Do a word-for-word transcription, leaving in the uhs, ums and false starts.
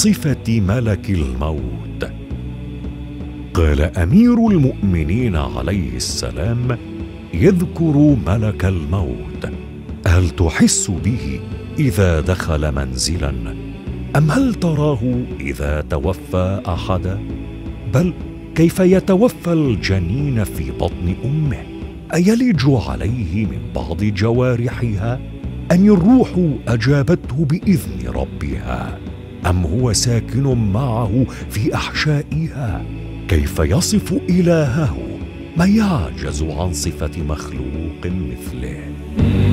صفة ملك الموت. قال أمير المؤمنين عليه السلام يذكر ملك الموت: هل تحس به إذا دخل منزلا، أم هل تراه إذا توفى أحدا؟ بل كيف يتوفى الجنين في بطن أمه؟ أيلج عليه من بعض جوارحها، أم الروح أجابته بإذن ربها، أم هو ساكن معه في أحشائها؟ كيف يصف إلهه ما يعجز عن صفة مخلوق مثله؟